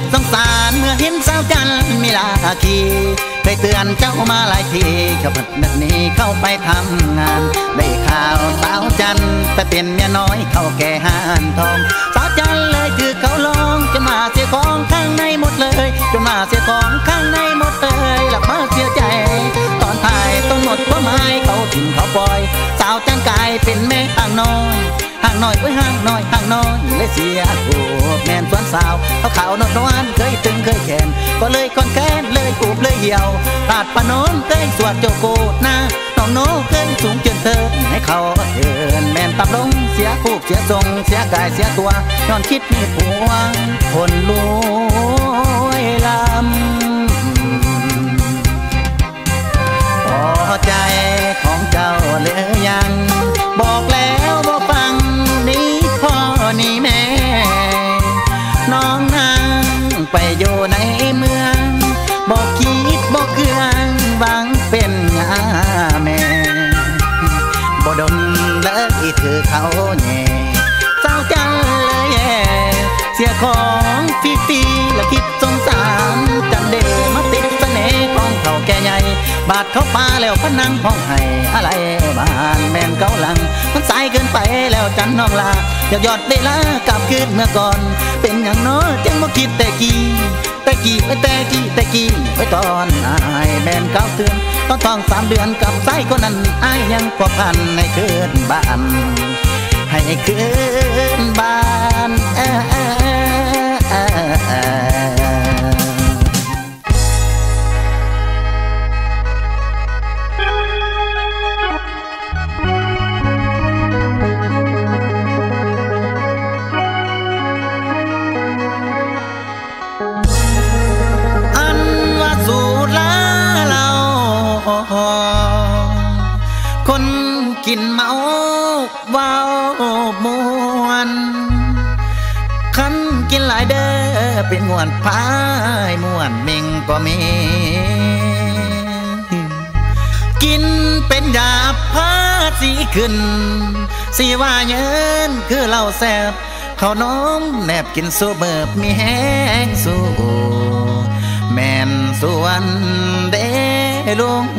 สงสารเมื่อเห็นสาวจันมีลาคีเคยเตือนเจ้ามาหลายทีเจ้าแบบนี้เข้าไปทำงานได้ข่าวสาวจันไปเป็นเมียน้อยเข้าแก่ห้านทองสาวจันเลยถือเขาลองจนมาเสียของข้างในหมดเลยจนมาเสียของข้างในหมดเลยหลับมาเสียใจตอนถ่ายต้นหมดว่าไม้เขาถิ่นเขาปล่อยสาวจันกลายเป็นแม่ห่างน้อยห่างน้อยไว้ห่างน้อยห่างน้อยเลยเสียผูกแม่นสวนสาวเขาขาวนวลนวลเคยตึงเคยแขนก็เลยคอนแค้นเลยปูบเลยเหี่ยวตาดปะโน้นเคยสวดโจโกนะน้องโน้เคยสูงจนเธอให้เขาเถินแม่นตับลงเสียผูกเสียทรงเสียกายเสียตัวย้อนคิดมีผัวคนรวยลำพอใจของเจ้าเหลือยังบอกแล้วบ่ฟังนี่พ่อนี่แม่น้องนางไปอยู่ในเมืองบอกคิดบอกเครื่องหวังเป็นงาแม่บ่ดมเลยถือเขาแน่เศร้าจังเลยเสียของฟรีๆและคิดสงสารจันเดมาติดเสน่ห์ของเขาแก่ใหญ่บาดเขาปาแล้วพนังห้องให้อะไรบ้านแม่นเกาหลังมันสายเกินไปแล้วจันน้องลาอยากยอดเวลากลับคืนเมื่อก่อนเป็นอย่างน้อยจังบ่คิดแต่กี้ไว้ตอนอายแม่นเก้าเตือนตอนท้อง3 เดือนกับไส้คนนั้นอายยังพอพันให้คืนบ้านให้คืนบ้านคนกินเมาเว้ามวนคันกินหลายเด้อเป็นม่วนพายม่วนเม่งก็มีกินเป็นยาพาสีขึ้นสีว่าเยินคือเหล้าแซ่บข้าวน้มแนบกินสู้เบิบมีแห้งสู้แม่นส่วนเด้ลุง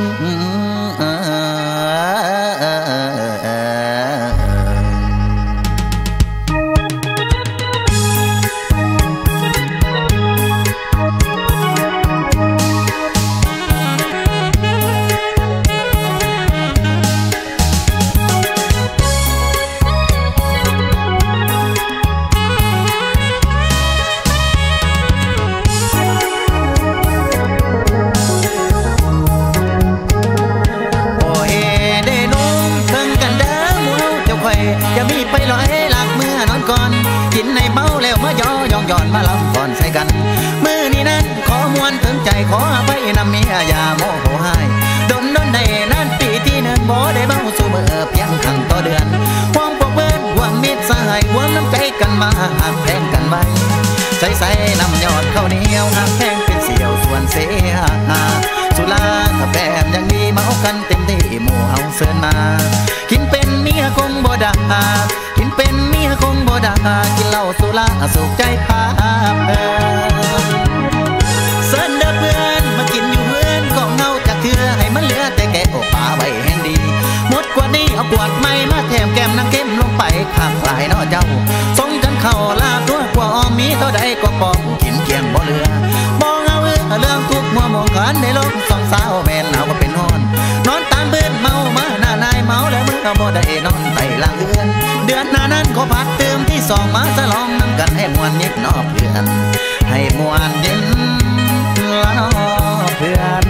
จะมีไปลอยหลักเมื่อนอนก่อนกินในเมาแล้วเมื่อย่องมาลำก่อนใส่กันมือนี้นั้นขอมวนถึงใจขอไปนำเมียอย่าโมโหให้ดนได้นั่นปีที่1บ่ได้เมาสู้เมื่อเพียงครั้งต่อเดือนห่วงพวกเพื่อนห่วงมิตรสหายห่วงน้ำใจกันมาหักแพงกันไว้ใส่น้ำยอดข้าวเหนียวหักแพงเป็นเสี่ยวส่วนเสียสุราถ้าแปมยังดีเมากันเต็มที่หมู่เฮาเสิร์นมากินเป็นเมียคงบ่ได้กินเป็นเมียคงบ่ได้กินเหล้าสุราสุขใจพาเพลินเสิร์นเด้อเพื่อนมากินอยู่เพื่อนก็เงาจากเถื่อให้มันเหลือแต่แก่อกป่าใบแห่งดีหมดกว่านี้เอากวดไม้มาแถมแก้มนางเข้มลงไปข้ามสายน้อเจ้าส่งกันเข้าลาตัวกว่าอ้อมมีเท่าใดก็ปองกินเกียงบ่เหลือบ่เงาเรื่องทุกมัวมองกันในโลกสองสาวแม่นเอาก็เป็นนอนตามเบิ้นเมามาหน้านายเมาแล้วมึงก็บ่ได้นอนไต่ละเดือนหน้านั้นขอพักเติมที่2มาฉลองนำกันให้มวนเย็นนอกเพื่อนให้มวนเย็นละนอเพื่อน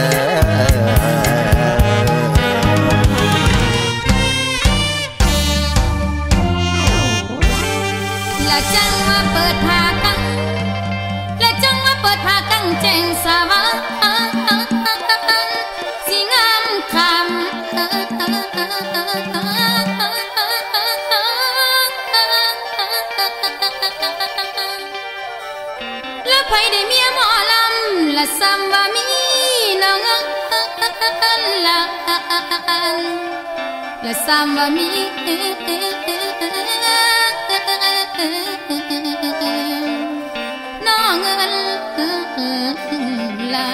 และจังว่าเปิดผ้ากังและจังว่าเปิดผ้ากังแจ้งสว่างสีงามคำแล้วไผได้เมียหมอลำและซ้ำว่ามีน้องละและซ้ำว่ามีน้องเงินลา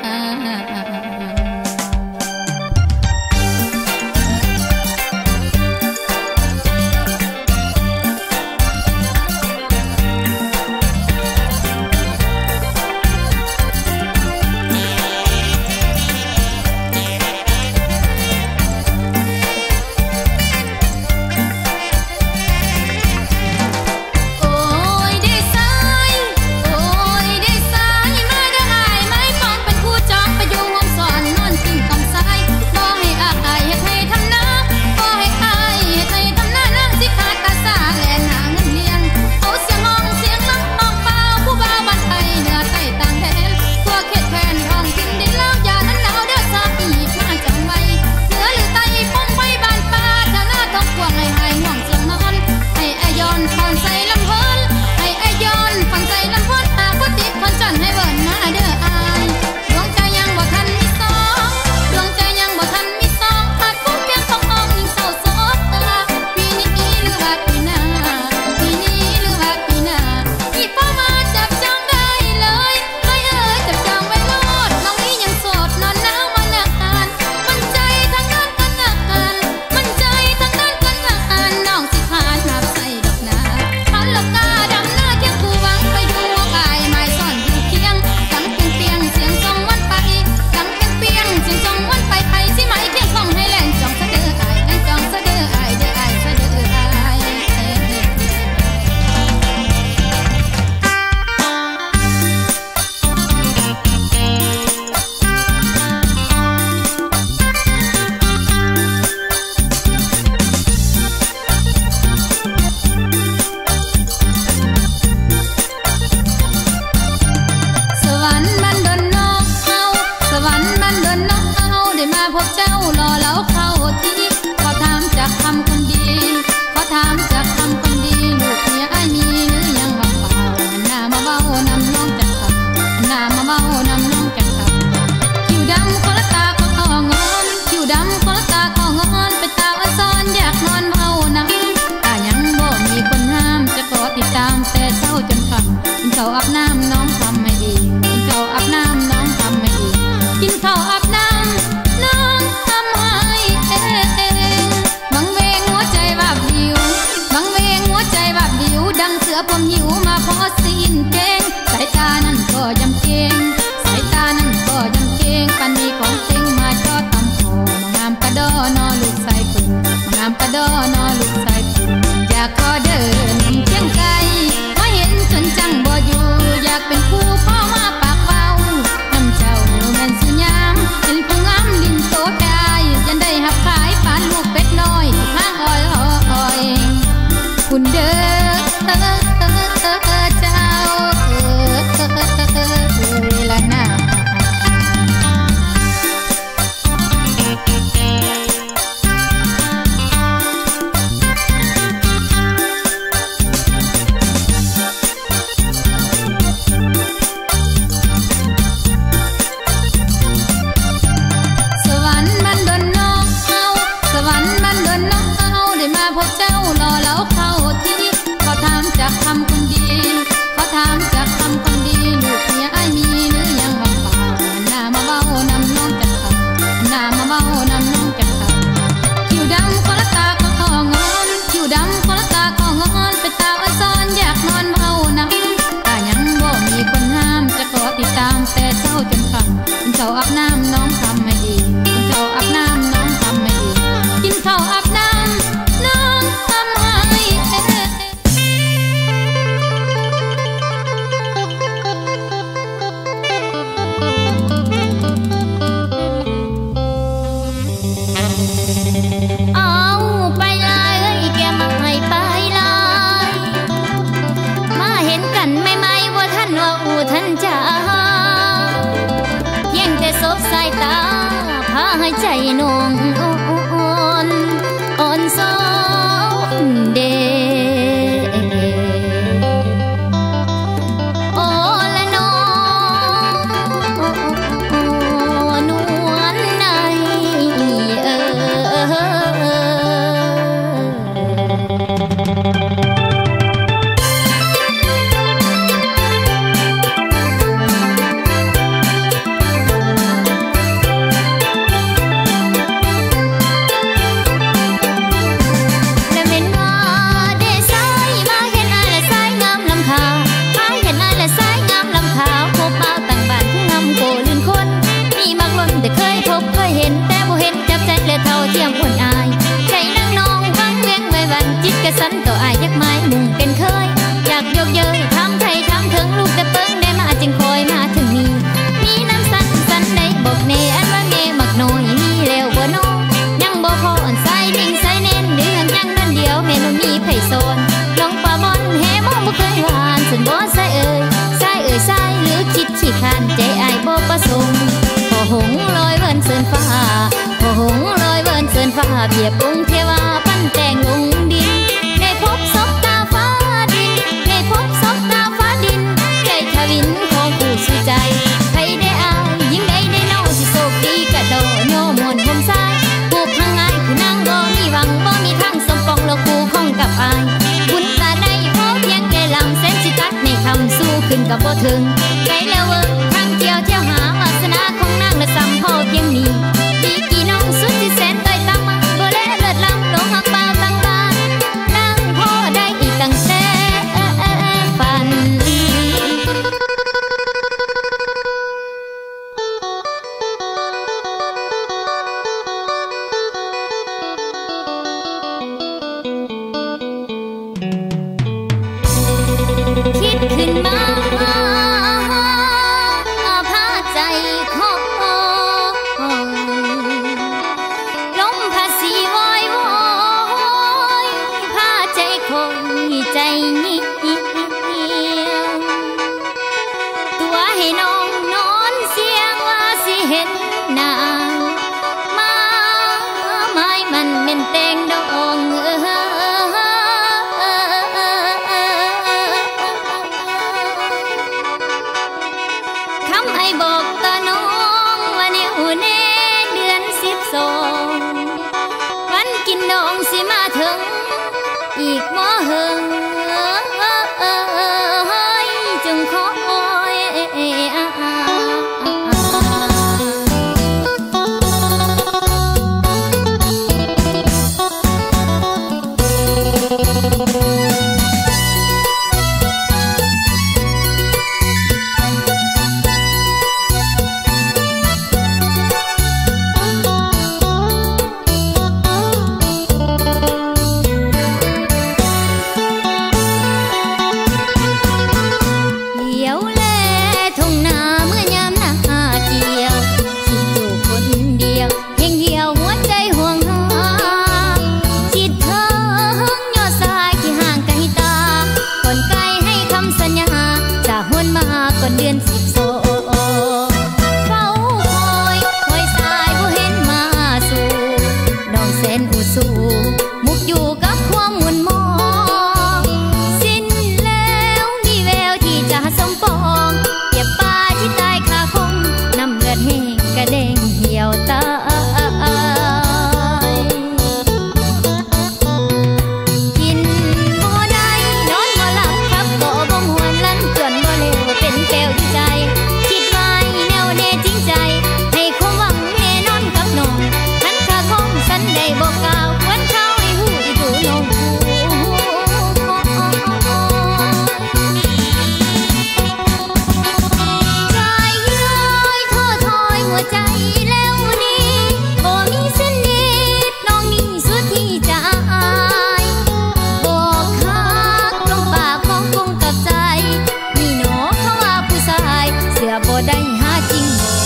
อาบน้ำน้องทำไม่ดีกินข้าวอาบน้ำน้องทำไม่ดีกินข้าวอาบน้ำน้องทำให้เองบังเวงหัวใจแบบดิวบังเวงหัวใจแบบดิวดังเสือผมหิวมาพอสินเก่งสายตานั้นก็ยำเก่งสายตานั้นก็ยำเก่งปันนี้ของเต็งมาจอดตำโผมางามกระดอนอลูกใส่ปุ่นมางามกระดอนอลูกใส่ปุ่นอยากขอเดินเชียงไกลว่าเห็นจนจังบ่อยู่อยากเป็นผู้พ่อมาปากเบาน้ำเจ้าแม่นสุยามเป็นผู้งามลิ้นโตได้ยันได้หับขายปานลูกเป็ดน้อยข้างอ้อยคุณเด้อเจ้าละนาพบเจ้ารอแล้วเข้าที่เขาถามจากคำคนดีเขาถามจากคำคนดีลูกเมียไอ้มีหรือยังว่างเปล่าหน้ามาเบ้านำน้องจักขับหน้ามาเบ้านำน้องจักขับคิวดำคนละตาก็งอนคิวดำคนละตาก็งอนไปตาอ้อนซ้อนอยากนอนเบ้านำแต่ยังบ่มีคนห้ามจะขอติดตามแต่เช้าจนค่ำกินข้าวอาบน้ำน้องทำไม่ดีกินข้าวอาบน้ำน้องทำไม่ดีกินข้าวอาบน้ำน้องทำให้เอาไปเลยแกมาให้ไปเลยมาเห็นกันไม่ว่าท่านว่าอู่ท่านจ๋าเพียงแต่สบสายตาเปรียบองค์เทวาปั้นแต่งลงดินได้พบศพตาฟ้าดินได้พบศพตาฟ้าดินใจทวินของผู้สุใจใครได้อายยิ่งใดได้เน่าสิโศกดีกะโดโยมนห่มซ้ายผูกพังงายคือนางบ่มีหวังบ่มีทางสมปองโลกคู่ของกับอายบุญตาได้พบเพียงได้ลำแสนสิตัดในคำสู้ขึ้นกับบ่ถึงไกลแล้วเวิร์ทางเที่ยวหาวาสนาของนางและซ้ำพ่อเพียงนี้ดีกี่น้องสุดที่แสนต้อยต่ำบ่เล่เลิศล้ำหลงหักเบาตั้งบ้านนางพ่อได้อีกตั้งแต่ฝันคิดขึ้นมาพาใจของลมพาสีวอยวอยพาใจคนใจนี้ตัวให้น้องนอนเสียงว่าสิเห็นหน้ามาไม้มันเป็นแตงดองคำไอ้บอกตาน้องว่าแนวแน่เดือน12วันกินน้องสิมาถึงอีกบ่เฮิงจึงขอเดี๋ยวแลทุ่งนาเมื่อยามหน้าเจียวคิดอยู่คนเดียวเพียงเดียวหัวใจห่วงหาคิดถึงยอดสายที่ห่างไกลตาก่อนไกลให้คำสัญญาจะหวนมาก่อนเดือน12เฝ้าคอยสายบ่เห็นมาสู่น้องแสนอุสูมุกอยู่กับความหมุนมองสิ้นแล้วมีแววที่จะสมปองเก็บปลาที่ตายคาคงน้ำเลือดแห้งกระเด้งเหี่ยวตายกินบ่ได้นอนบ่หลับครับบ่บ่ม่วนลั่นจนบ่เร็วเป็นแก้วใจคิดไว้แนวแน่จริงใจให้ความหวังแน่นอนกับน้องทันคาคงสันได้บอกกล่าววันเขาให้หูอีดูน้องใจย้อยท้อถอยหัวใจแล้วนี้บ่มีเส้นเด็ดน้องนี่สุดที่จะอายบอกคักลงปากของคงกับใจนี่หนอเขาว่าผู้ชายเสือบ่ได้หาจริง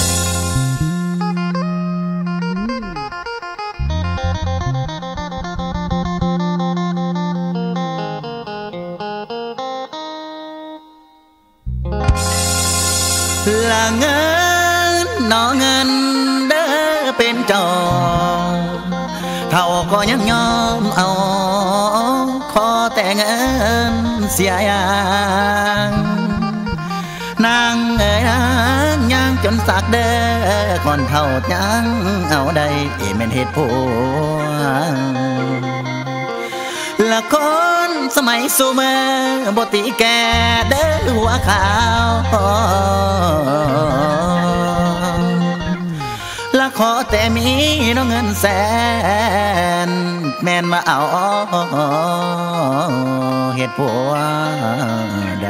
ละเงินน้อเงินเด้อเป็นจองเท่าก็ยังยอมเอาขอแต่เงินเสียอย่างนางเอ๋ยนางย่างจนสักเด้อก่อนเท่ายังเอาได้แม่นเหตุผลละคนสมัยสูเมอบติแก่เด้อหัวขาวละขอแต่มีน้องเงินแสนแม่นมาเอาเหตุผลใด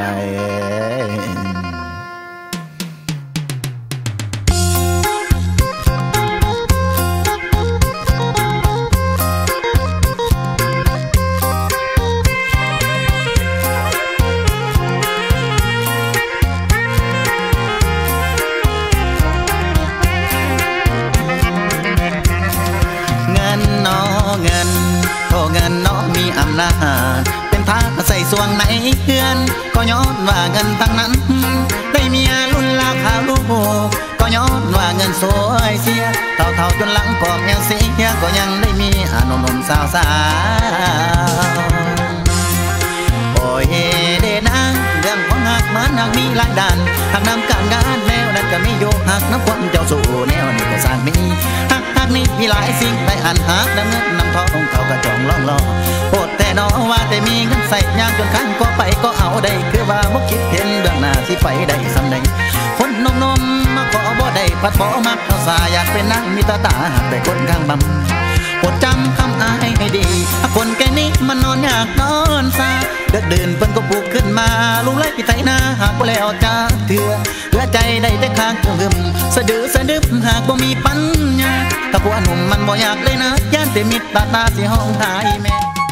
นาจเป็นพระใส่สวงไหนเพื่อนก็ย้อนว่าเงินทั้งนั้นได้เมียรุ่นลาวขาวลูกก็ย้อนว่าเงินสวยเสียเท่าจนหลังกอบยังเสียก็ยังได้มีหนุ่มสาวโอ้ยเดนางเรื่องของหักมันหักมีหลายด้านหักนำการงานแนวนั้นก็มีอยู่หักน้ำความเจ้าสู่แนวนี้ก็สร้างมีหักนี้มีหลายสิ่งไปหักน้ำเงินน้ำทองเขาก็จองล่องโปรดแต่น้อว่าแต่มีเงินใส่ยางจนคันก็ไปก็เอาได้คือว่ามุกคิดเห็นเบื้องหน้าที่ไปได้สำเร็จคนนมมาขอบ่ได้พัดบ่มักเอาสาอยากเป็นนางมีตาหักแต่คนข้างบำโปรดจำคำอายให้ดีคนแก่นี้มันนอนอยากนอนซาเดือดเดินเพิ่นก็ปลุกขึ้นมาลุงไล่พี่ไถนาหากบ่แล้วจ้าเถื่อเหลือใจได้แต่ข้างหึมสะดือสะดึบหากบ่มีปัญญาถ้าผัวหนุ่มมันบ่อยากเลยนะย่านแต่มิตรตาสิห้องหายแม่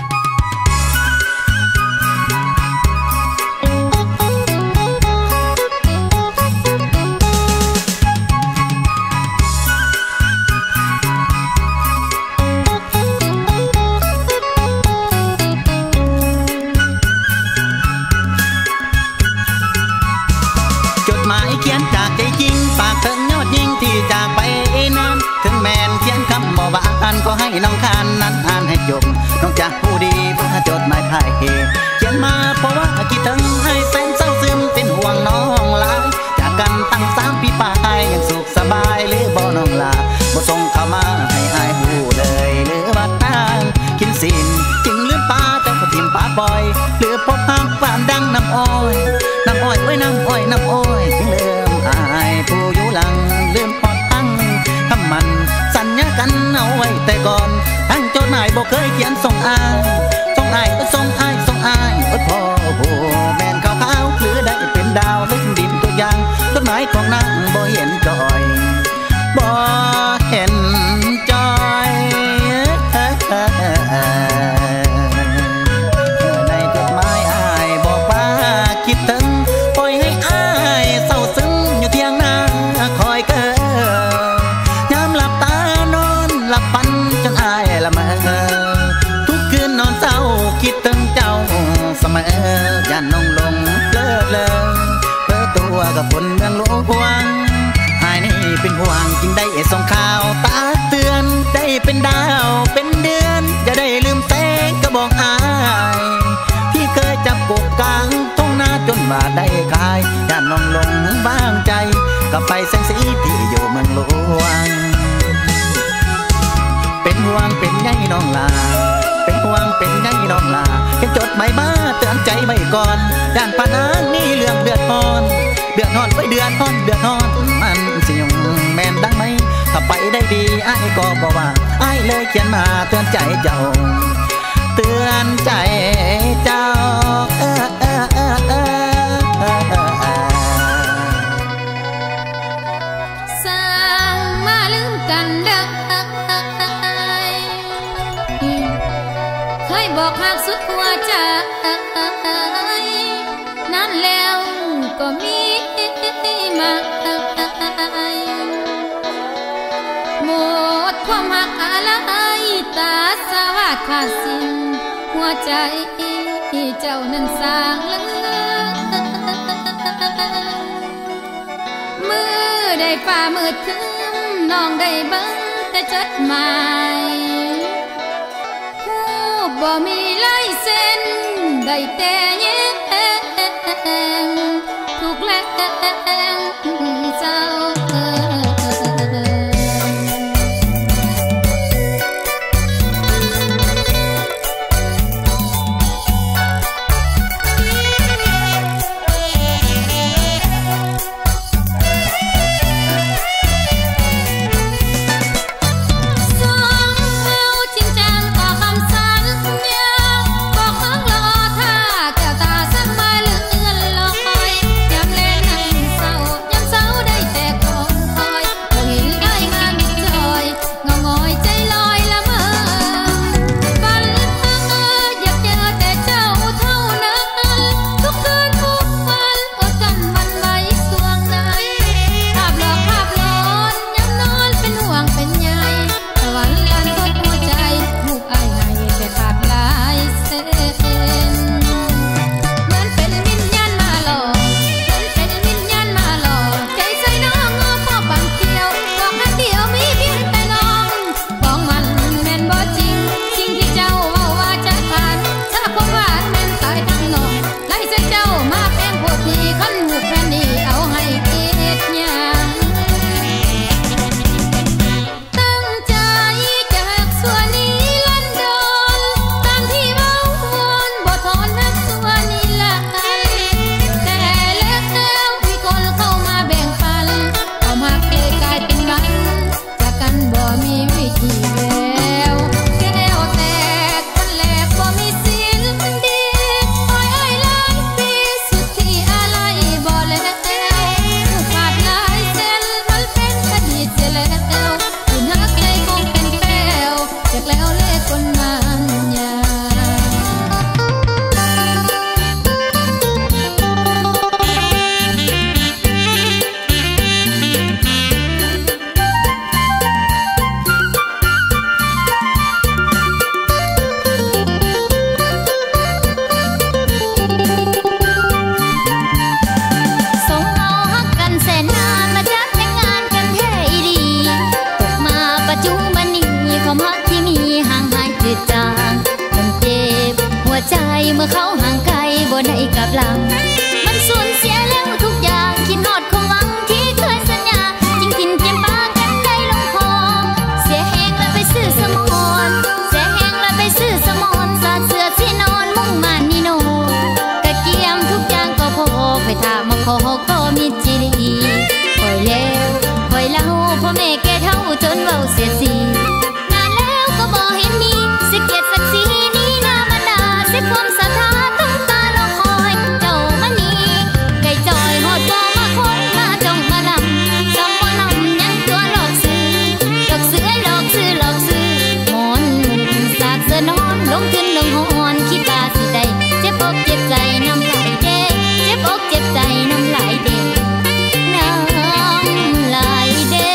เขียนจากใจจริงปากถึงยอดยิ่งที่จากไปนั้นถึงแมนเขียนคำบ่หวานก็ให้น้องคานนั้นอ่านให้จบน้องจากผู้ดีเพื่อจดหมายไพ่เขียนมาเพราะว่าคิดถึงให้แสนเศร้าซึมเป็นห่วงน้องหลายจากกันตั้ง3 ปีป่ายยังสุขสบายหรือบ่น้องลาบ่ส่งเข้ามาให้อายหูเลยหรือว่าตั้งกินสินจึงลืมป้าแต่ก็ทิมป้าปล่อยหรือพบหักความดังน้ำอ้อยไว้น้ำอ้อยถึงเริ่มอายผู้อยู่หลังลืมพอตั้งคำมันสัญญากันเอาไว้แต่ก่อนทั้งจดหมายบอกเคยเขียนส่งอายก็ส่งอายพอโหแม่นขาวหรือได้เป็นดาวลึกดินตัวอย่างจดหมายของนางบ่เห็นจอยบ่เห็นจอยในจดหมายอายบอกว่าคิดถึงปล่อยให้อายเศร้าซึ้งอยู่เที่ยงนาคอยเกิดยามหลับตานอนหลับฝันจนอายละเมอทุกคืนนอนเศร้าคิดถึงเจ้าเสมอย่าน้องลงเลิศเปิดตัวกับคนเมืองหลวงอายนี่เป็นห่วงจึงได้ส่งข่าวตาเตือนได้เป็นดาวเป็นเดือนอย่าได้ลืมแสงก็บอกอายที่เคยจับกบกลางทุ่งนาจนว่าได้กายอย่าน้องลงบ้างใจกับไฟแสงสีที่อยู่เมืองหลวงเป็นห่วงเป็นใยน้องลาเป็นห่วงเป็นใยน้องลาเขียนจดหมายมาเตือนใจไว้ก่อนด้านปานางนี่เรื่องเดือดร้อนไว้เดือดร้อนมันสิยงแม่นดังไหมถ้าไปได้ดีอ้ายก็บอกว่าอ้ายเลยเขียนมาเตือนใจเจ้าสร้างมาลืมกันได้เคยบอกหักสุดหัวใจนั้นแล้วก็มีมาหมดความหักอะไรตาสวัสดิ์ขาดสิ้นหัวใจเจ้านั้นสร้างเลือมือได้ฝ่ามืดคืนน้องได้เบิ่งแต่จดหมายบ่มีลายเส้นได้แต่แย้งทุกแรงเจ้าเหลังมันสูญเสียแล้วทุกอย่างคิดฮอดความหวังที่เคยสัญญาจริงกินเกมปากกันใจลงคอเสียแหงแล้วไปซื้อสมอนเสียแหงแล้วไปซื้อสมอนสาดเสื้อที่นอนมุ่งมันนี่โนกะเกียมทุกอย่างก็พอไปถามมาขอก็มีจีดีคอยแล้วคอยเล่าพ่อแม่แกเท่าจนเว้าเสียสีนานแล้วก็บ่เห็นมีสิเกียรติศักดิ์ศรีนี่นามันดาสิความศรัทธาตั้งตารอคอยเจ้ามานี่ไก่จอยฮอดบ่มาคนมาจ้องมาลำจำบ่นำยังตัวหลอกซื้อหลอกซื้อหลอกซื้อหลอกซื้อหมอนสาดเสื้อนอนลงขึ้นลงหอนคิดว่าสิได้เจ็บอกเจ็บใจน้ำลายเด้เจ็บอกเจ็บใจน้ำลายเด้น้ำลายเด้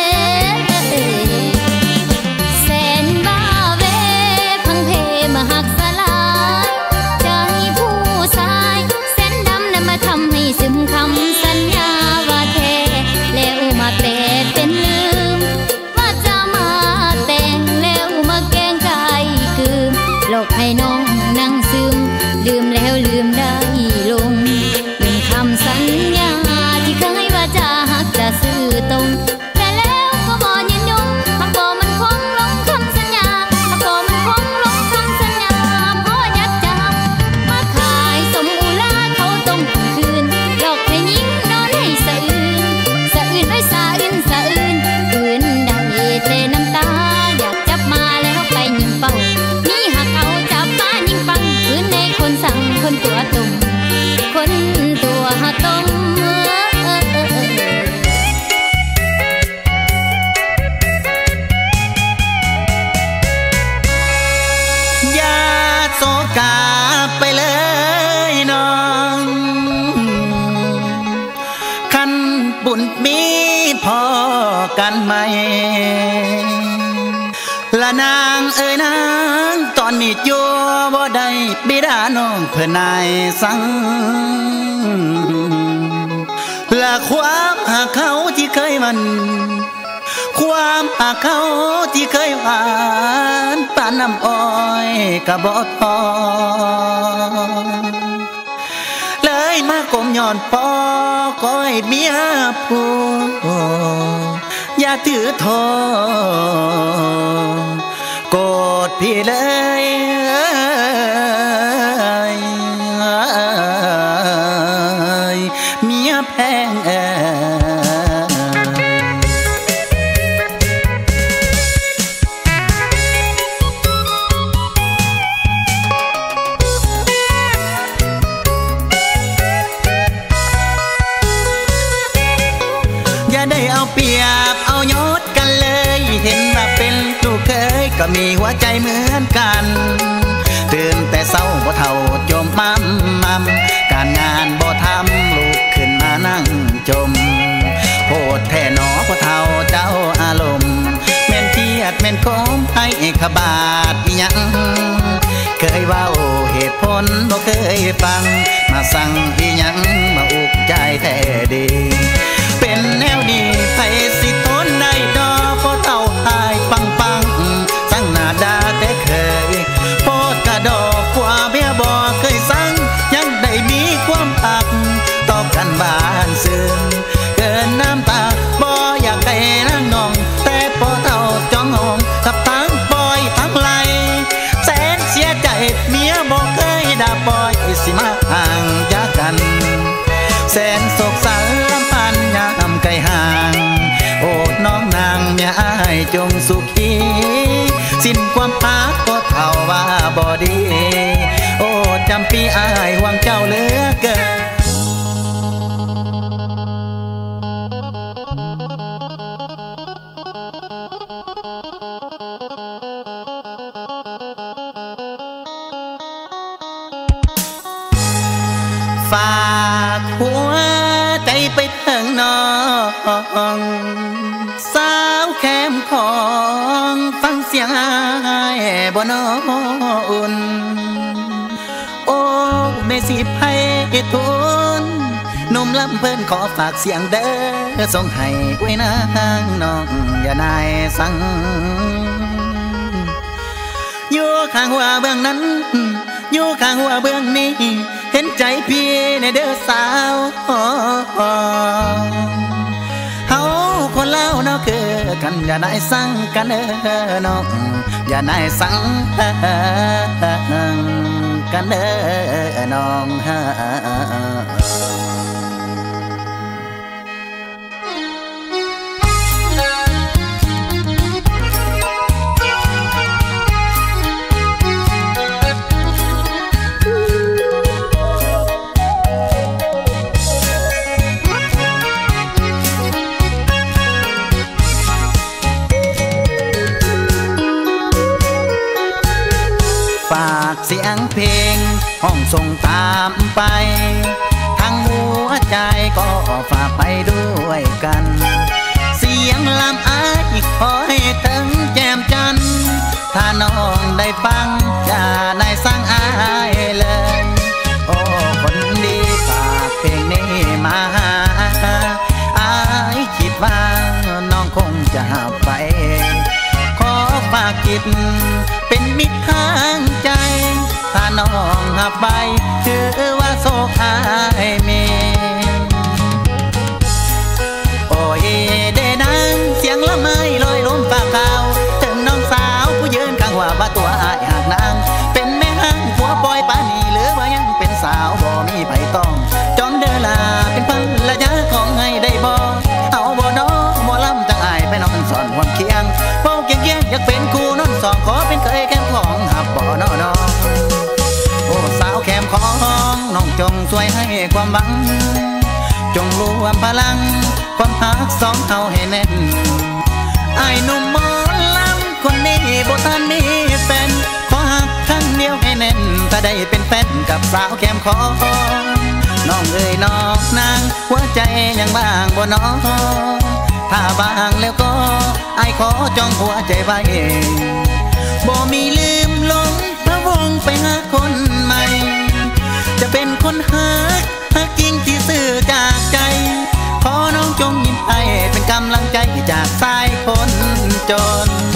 แสนบ้าเวพังเพมาหักสลายใจผู้ชายแสนดำนั้นมาทำให้ซึมคำสัญญาว่าแท้แล้วมาแปลเป็นลืมว่าจะมาแต่งแล้วมาแกล้งกายคืมหลอกให้น้องนั่งซึมลืมแล้วลืมได้ลงลืมคำสัญญาที่เคยว่าจะหักจะซื่อตรงแต่แล้วก็บ่ยืนยงหากบ่มันคงลงคำสัญญาหากบ่มันคงลงคำสัญญาเพราะยัดจับมาขายสมอุลาเขาต้องคืนหลอกให้ยิ้มนอนให้สะอื่นสะอื่นด้วยสะอื่นสะอื่นคืนได้แต่น้ำตาอยากจับมาแล้วไปยิงเป้านี่หากเอาจับมายิงปังคืนในคนสั่งคนตัวตุ่มคนตัวตุ่มอย่าโศกาไปเลยน้องคันบุญมีพอกันไหมละนางเอ้ยนางตอนนี้อยู่บ่ได้บิดาน้องเพื่อนายสั่งละความหากเขาที่เคยมันความหากเขาที่เคยหวานปานน้ำอ้อยกะบ่พอเลยมากมย้อนพอคอยเมียผู้อย่าถือโทษโกรธพี่เลยเมียแพงอย่าได้เอาเปรียบเอายศกันเลยเห็นว่าเป็นลูกเคยก็มีหัวใจเหมือนกันตื่นแต่เศร้าบ่เท่าจมมั่มการงานบ่ทำลูกขึ้นมานั่งจมโพดแท่หนอบ่เท่าเจ้าอารมณ์แม่นเครียดแม่นโคมให้ขบาดยังเคยเว้าเหตุผลบ่เคยฟังมาสั่งอีหยังมาอุกใจแท้ดีเป็นแนวดีไผสิทนได้ดอกเพราะเต่าหายปังสั่งหน้าดาแต่เคยโพดกระดอกกว่าเบี้ยบ่เคยสั่งยังได้มีความหักตอบกันบานซึ้งเกินน้ำตาบ่อยากให้นั่งนองแต่พอเต่าจ้องห้องกับทั้งปล่อยทั้งไหลแสนเสียใจเมียบ่เคยด่าปล่อยสิมาห่างจากกันแสนโศกสันลำพันยามไกลห่างโอดน้องนางเมียอ้ายจงสุขีสิ้นความรักก็เท่าว่าบ่ดีโอดจำปีอ้ายหวังเจ้าเหลือเกินฝากหัวใจไปถึงน้องสาวแคมของฟังเสียงอ้ายบ่น้ออุ่นโอ้เมสิไพทุนหนุ่มลำเพิ่นขอฝากเสียงเด้อส่งให้ไว้นางน้องอย่านายสั่งอยู่ข้างหัวเบื้องนั้นอยู่ข้างหัวเบื้องนี้เห็นใจพี่ในเด้อสาวเฮาคนเล่าเนาะคือกันอย่าได้สั่งกันเด้อน้องอย่าได้สั่งกันเด้อน้องฝากเสียงเพลงห้องส่งตามไปทั้งหัวใจก็ฝากไปด้วยกันเสียงลำอ้ายขอให้ถึงแจ่มจันทร์ถ้าน้องได้ฟังอย่าได้สั่งอายเลยโอ้คนดีฝากเพลงนี้มาหาอายคิดว่าน้องคงจะไปขอฝากจิตเป็นมิตรทางใจถ้าน้องหับไปถือว่าโศกอายมีโอ้ยเดนังเสียงละไม้ลอยล้มฝากข่าวถึงน้องสาวผู้ยืนข้างว่าตัวอายหากนางเป็นแม่ห้างผัวปล่อยปานีหรือว่ายังเป็นสาวบ่มีไผต้องจองเดินลาเป็นภรรยาของให้ได้บ่เอาบ่น้องบ่ลำจังอายไปนอนสอนความเคียงเฝ้าเกียงแย่งอยากเป็นคู่นอนสองขอเป็นเคยแก้มของหับบ่น้อน้องโอ้สาวแก้มของน้องจงช่วยให้ความหวังจงรวมพลังความหักสองเฮาให้แน่นไอ้หนุ่มหมอลำคนนี้บ่ทันมีแฟนขอหักครั้งเดียวให้แน่นถ้าได้เป็นแฟนกับสาวแก้มของน้องเอ๋ยน้องนางหัวใจยังบ้างบ่น้องถ้าบางแล้วก็ไอ้ขอจองหัวใจไว้บ่มีลืมลงพระวงไปหาคนใหม่จะเป็นคนหักจริงที่ซื่อจากใจขอน้องจงยิ้มให้เป็นกำลังใจจากสายคนจน